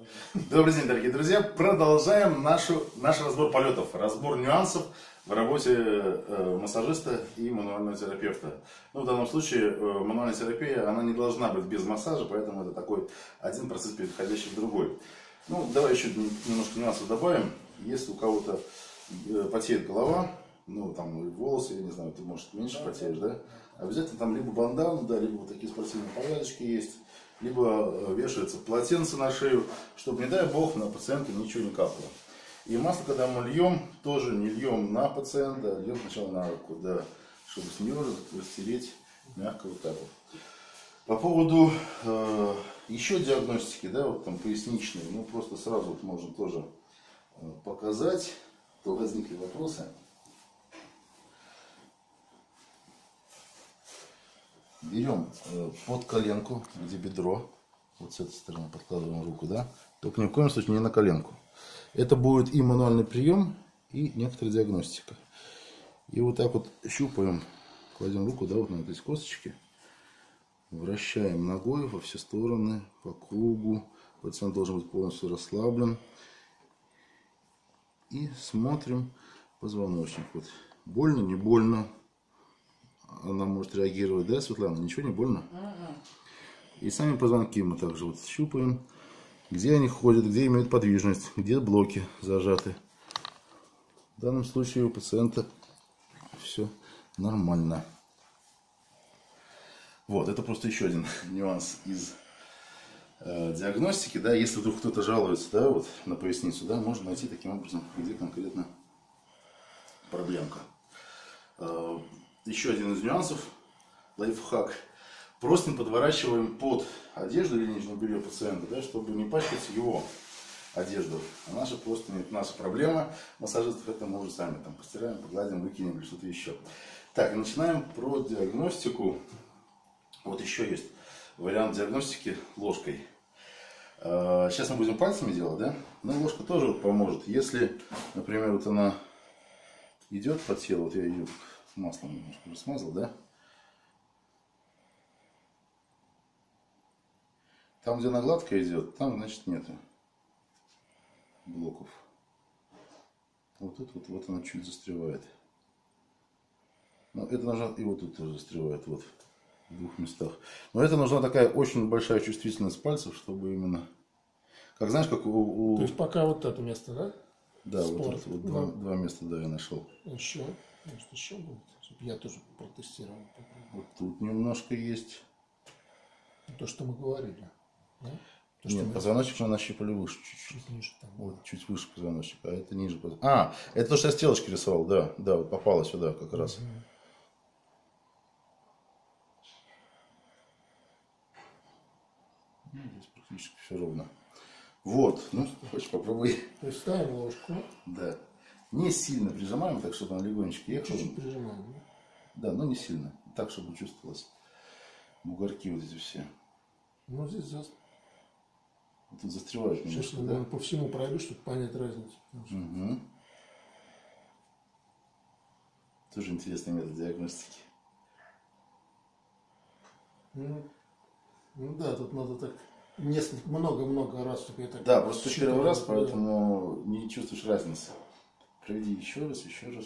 Добрый день, дорогие друзья. Продолжаем наш разбор полетов, разбор нюансов в работе массажиста и мануального терапевта. Ну, в данном случае мануальная терапия, она не должна быть без массажа, поэтому это такой один процесс, переходящий в другой. Ну, давай еще немножко нюансов добавим. Если у кого-то потеет голова, ну, там, волосы, я не знаю, ты, может, меньше потеешь, да? Обязательно там либо бандану, да, либо вот такие спортивные повязочки есть, либо вешается полотенце на шею, чтобы, не дай бог, на пациента ничего не капало. И масло, когда мы льем, тоже не льем на пациента, льем сначала на руку, да, чтобы с нее растереть мягко вот так вот. По поводу еще диагностики, да, вот там поясничной, ну, просто сразу вот можно тоже показать, то возникли вопросы. Берем под коленку, где бедро, вот с этой стороны подкладываем руку, да, только ни в коем случае не на коленку. Это будет и мануальный прием, и некоторая диагностика. И вот так вот щупаем, кладем руку, да, вот на этой косточке, вращаем ногой во все стороны, по кругу. Пациент должен быть полностью расслаблен. И смотрим позвоночник. Вот. Больно, не больно. Она может реагировать, да, Светлана? Ничего не больно? И сами позвонки мы также вот щупаем, где они ходят, где имеют подвижность, где блоки зажаты. В данном случае у пациента все нормально. Вот, это просто еще один нюанс из диагностики, да, если вдруг кто-то жалуется, да, вот на поясницу, да, можно найти таким образом, где конкретно проблемка. Еще один из нюансов, лайфхак. Простынь подворачиваем под одежду или нижнее белье пациента, да, чтобы не пачкать его одежду. А наша простынь, это наша проблема. Массажистов это мы уже сами там постираем, погладим, выкинем или что-то еще. Так, начинаем про диагностику. Вот еще есть вариант диагностики ложкой. Сейчас мы будем пальцами делать, да? Но ложка тоже вот поможет. Если, например, вот она идет по телу, вот я ее маслом немножко уже смазал, да? Там, где она гладкая идет, там, значит, нету блоков. Вот тут вот она чуть застревает. Но это нужно, и вот тут тоже застревает, вот, в двух местах. Но это нужна такая очень большая чувствительность пальцев, чтобы именно, как знаешь, как у... То есть пока вот это место, да? Да, вот два места, да, я нашел. Еще, может, еще будет, чтобы я тоже протестировал. Вот тут немножко есть. То, что мы говорили. Да? То, Нет, мы... позвоночник мы нащупали выше чуть-чуть. Чуть ниже там. Вот, чуть выше позвоночника, а это ниже. А, это то, что я стрелочки рисовал, да, да, вот попало сюда как раз. Здесь практически все ровно. Вот, ну, хочешь попробуй. То есть ставим ложку. Да. Не сильно прижимаем, так, чтобы она легонечко ехала. Чуть-чуть прижимаем. Да, но не сильно. Так, чтобы чувствовалось. Бугорки вот эти все. Ну, здесь вот тут застреваешь немножко, сейчас да? по всему пройду, чтобы понять разницу. Угу. Тоже интересный метод диагностики. Ну да, тут надо так несколько, много раз, чтобы я так... Да, просто первый раз, поэтому не чувствуешь разницы. Проведи еще раз, еще раз.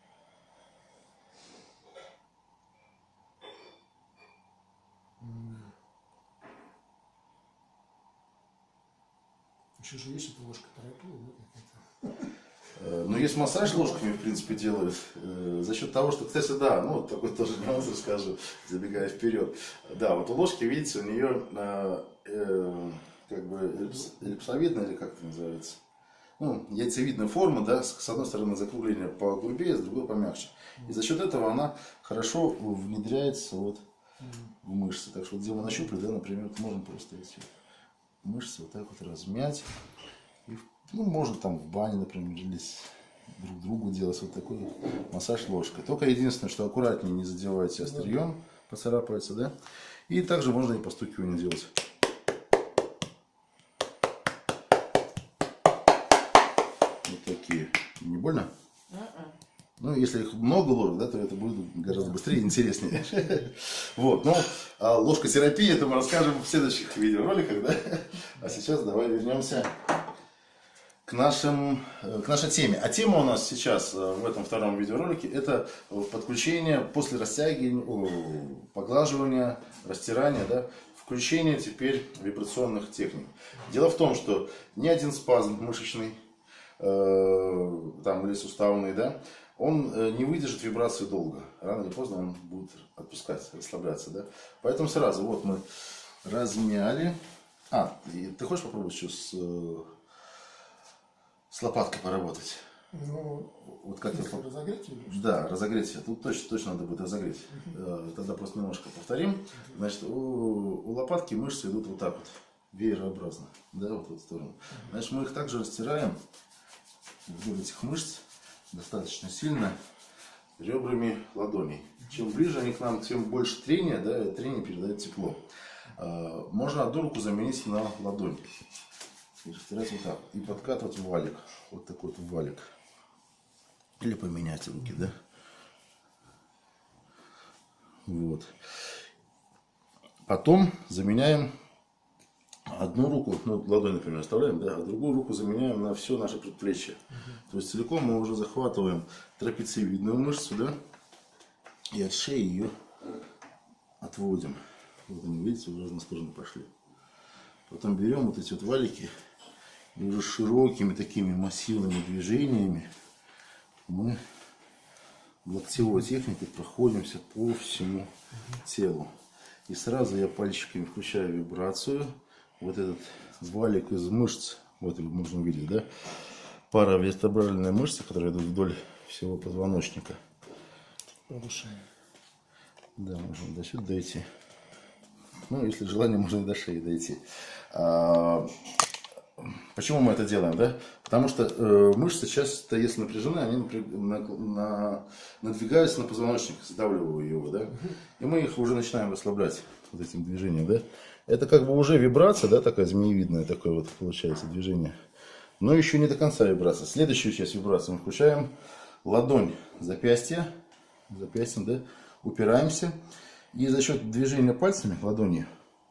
Еще же есть эта ложка терапия, да, какая-то? Ну, есть массаж ложками, в принципе, делают. За счет того, что, кстати, да, ну, вот такой тоже нюанс расскажу, забегая вперед. Да, вот у ложки, видите, у нее как бы эллипсовидная, или как это называется, ну, яйцевидная форма, да, с одной стороны закругление погрубее, с другой помягче. И за счет этого она хорошо внедряется вот в мышцы. Так что вот где мы нащупали, да, например, вот можно просто эти мышцы вот так вот размять. И, ну, можно там в бане, например, или друг другу делать вот такой вот массаж ложкой. Только единственное, что аккуратнее не задевайте острием, поцарапается, да. И также можно и постукивание делать. Вот такие. Не больно? Ну, если их много ложек, да, то это будет гораздо быстрее и интереснее. Вот, ну, а ложка терапии, это мы расскажем в следующих видеороликах, да. А сейчас давай вернемся к нашей теме. А тема у нас сейчас в этом втором видеоролике — это подключение после растягивания, поглаживания, растирания, да, включение теперь вибрационных техник. Дело в том, что ни один спазм мышечный там, или суставный, да, он не выдержит вибрации долго. Рано или поздно он будет отпускать, расслабляться, да. Поэтому сразу вот мы размяли. Ты хочешь попробовать еще с лопаткой поработать? Ну, вот как разогреть ее? Да, разогреть. Тут точно надо будет разогреть. Тогда просто немножко повторим. Значит, у лопатки мышцы идут вот так вот, веерообразно, да, вот в эту сторону. Значит, мы их также растираем вдоль этих мышц достаточно сильно ребрами ладоней. Чем ближе они к нам, тем больше трения, да, и трение передает тепло. Можно одну руку заменить на ладонь. И растирать вот так. И подкатывать в валик. Вот такой вот валик. Или поменять руки, да. Вот. Потом заменяем одну руку, ну, ладонь, например, оставляем, да, а другую руку заменяем на все наше предплечье. То есть целиком мы уже захватываем трапециевидную мышцу, да, и от шеи ее отводим. Вот они, видите, в разные стороны пошли. Потом берем вот эти вот валики и уже широкими такими массивными движениями мы локтевой техникой проходимся по всему телу. И сразу я пальчиками включаю вибрацию. Вот этот валик из мышц, вот его можно увидеть, да, паравертебральные мышцы, которые идут вдоль всего позвоночника. Повышаем. Да, можно до сюда дойти. Ну, если желание, можно и до шеи дойти. Почему мы это делаем, да? Потому что мышцы часто, если напряжены, они надвигаются на позвоночник, сдавливая его, да? И мы их уже начинаем расслаблять вот этим движением, да? Это как бы уже вибрация, да, такая змеевидная, такое вот получается движение. Но еще не до конца вибрация. Следующую часть вибрации мы включаем ладонь, запястьем, да, упираемся. И за счет движения пальцами ладони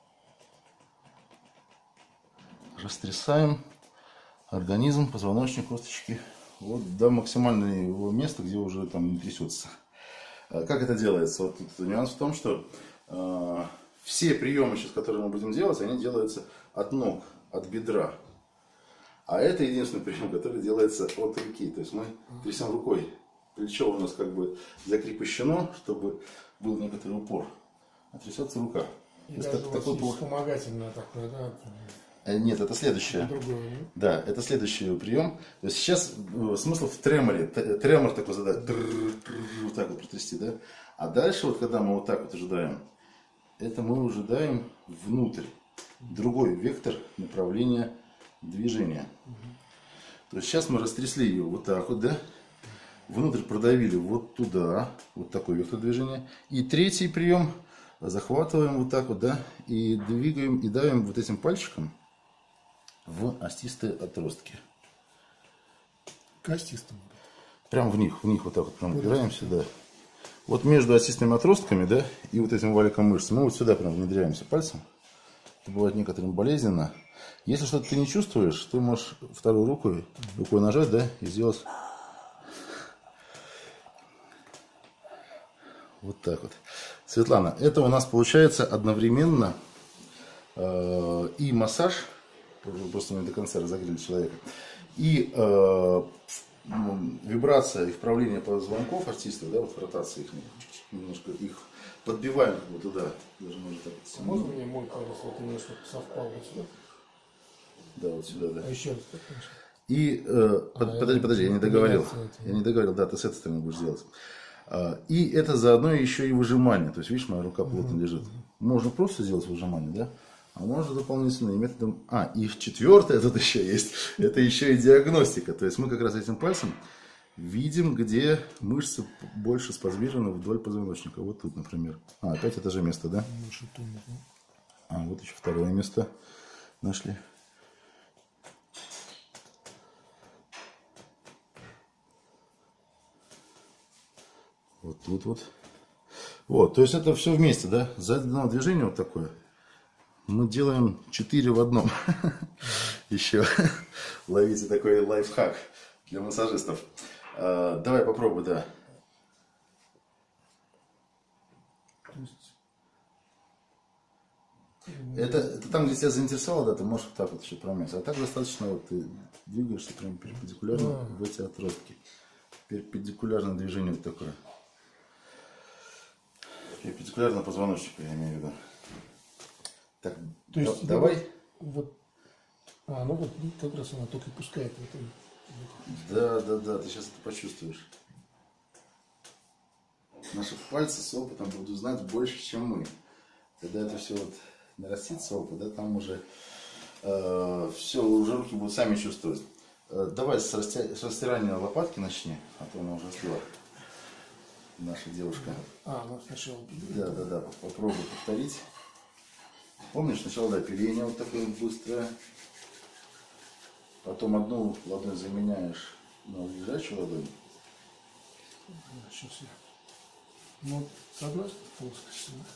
растрясаем организм, позвоночник, косточки вот до максимального места, где уже там не трясется. Как это делается? Вот тут нюанс в том, что все приемы, сейчас, которые мы будем делать, они делаются от ног, от бедра. А это единственный прием, который делается от руки. То есть мы трясем рукой. Плечо у нас как бы закрепощено, чтобы был некоторый упор. А трясется рука. И даже такой вспомогательное такое, да? Нет, это следующее. Да, это следующий прием. То есть сейчас смысл в треморе. Тремор такой задать. Вот так вот протрясти, да? А дальше, вот когда мы вот так вот ожидаем, это мы ожидаем внутрь. Другой вектор направления движения. То есть сейчас мы растрясли ее вот так вот, да? Внутрь продавили вот туда. Вот такой вектор движения. И третий прием. Захватываем вот так вот, да? И двигаем, и давим вот этим пальчиком в остистые отростки. К остистым? Прям в них вот так вот прям упираемся, да. Вот между остистыми отростками, да, и вот этим валиком мышц мы вот сюда прям внедряемся пальцем. Это бывает некоторым болезненно. Если что-то ты не чувствуешь, ты можешь второй рукой нажать, да, и сделать вот так вот. Светлана, это у нас получается одновременно и массаж, просто мы до конца разогрели человека, и вибрация и вправление позвонков артистов, да, вот ротация их, немножко их подбиваем как бы туда. Даже можно так вот. Можно мне мой палец, вот у меня что-то совпало вот сюда? Да, вот сюда, да. А еще раз, как раньше? И, подожди, я не договорил. Я не договорил, да, ты с этой стороны будешь делать. И это заодно еще и выжимание. То есть, видишь, моя рука плотно лежит. Можно просто сделать выжимание, да? А можно дополнительным методом. И четвертое тут еще есть. Это еще и диагностика. То есть мы как раз этим пальцем видим, где мышцы больше спазмированы вдоль позвоночника. Вот тут, например. Опять это же место, да? Вот еще второе место нашли. Вот тут вот. Вот, то есть это все вместе, да? За одно движение вот такое. Мы делаем 4 в одном. Еще ловите такой лайфхак для массажистов. Давай попробуй, да. Это там, где тебя заинтересовало, да, ты можешь вот так вот еще промять. А так достаточно, вот ты двигаешься прям перпендикулярно в эти отростки. Перпендикулярное движение вот такое. Перпендикулярно позвоночнику, я имею в виду. Так, то есть, давай. Вот, ну вот как раз она только пускает в этом. Да, ты сейчас это почувствуешь. Наши пальцы с опытом будут знать больше, чем мы. Когда это все вот нарастится опыт, да, там уже все, уже руки будут сами чувствовать. Давай с растирания лопатки начни, а то она уже остыла. Наша девушка. Ну сначала. Да, попробуй повторить. Помнишь, сначала, да, пиление вот такое быстрое. Потом одну ладонь заменяешь на лежачую ладонь. Сейчас я. Ну, с одной плоскости, да?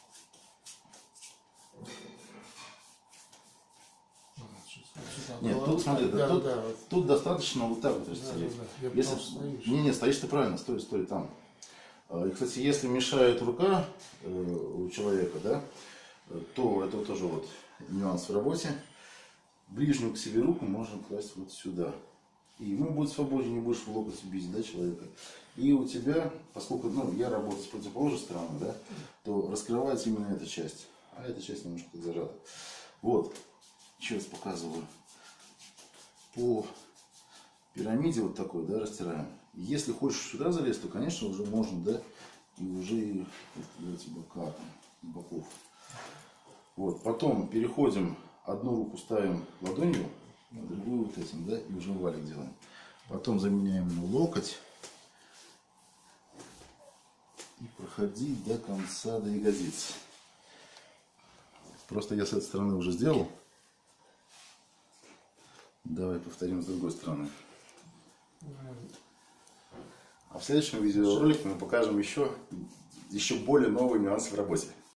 Нет, тут смотри, тут достаточно вот так вот растереть. Не, стоишь ты правильно, стой там. И, кстати, если мешает рука у человека, да, то это тоже вот нюанс в работе. Ближнюю к себе руку можно класть вот сюда. И ему будет свободнее, не будешь в локоть бить, да, человека. И у тебя, поскольку, я работаю с противоположной стороны, да, то раскрывается именно эта часть. А эта часть немножко так зажата. Вот. Еще раз показываю. По пирамиде вот такой, да, растираем. Если хочешь сюда залезть, то, конечно, уже можно, да, и уже эти бока, боков. Вот. Потом переходим, одну руку ставим ладонью, а другую вот этим, да, и уже валик делаем. Потом заменяем на локоть. И проходить до конца, до ягодиц. Просто я с этой стороны уже сделал. Давай повторим с другой стороны. А в следующем видеоролике мы покажем еще более новые нюансы в работе.